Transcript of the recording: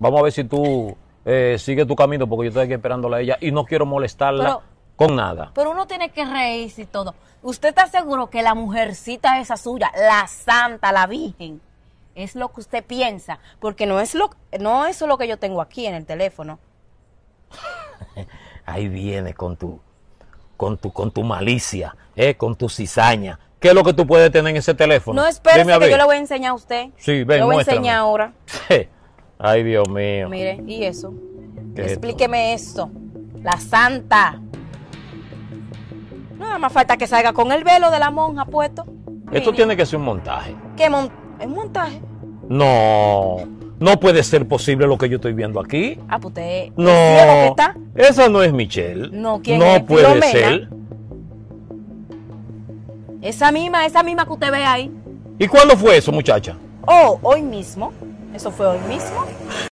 Vamos a ver si tú sigues tu camino, porque yo estoy aquí esperándola a ella y no quiero molestarla con nada. Pero uno tiene que reírse y todo. ¿Usted está seguro que la mujercita esa suya, la santa, la virgen, es lo que usted piensa? Porque no es eso lo que yo tengo aquí en el teléfono. Ahí viene con tu malicia, con tu cizaña. ¿Qué es lo que tú puedes tener en ese teléfono? No, espérese que yo le voy a enseñar a usted. Sí, ven, le voy a muéstrame. enseñar ahora. Ay, Dios mío. Mire, ¿y eso? ¿Qué es Explíqueme esto. La santa. Nada más falta que salga con el velo de la monja puesto. Esto tiene que ser un montaje. ¿Qué es un montaje? No puede ser posible lo que yo estoy viendo aquí. Ah, pues usted No, es ciego que está. esa no es Michelle. No, ¿quién no es? puede Filomena. ser. Esa misma que usted ve ahí. ¿Y cuándo fue eso, muchacha? Oh, hoy mismo. Eso fue hoy mismo.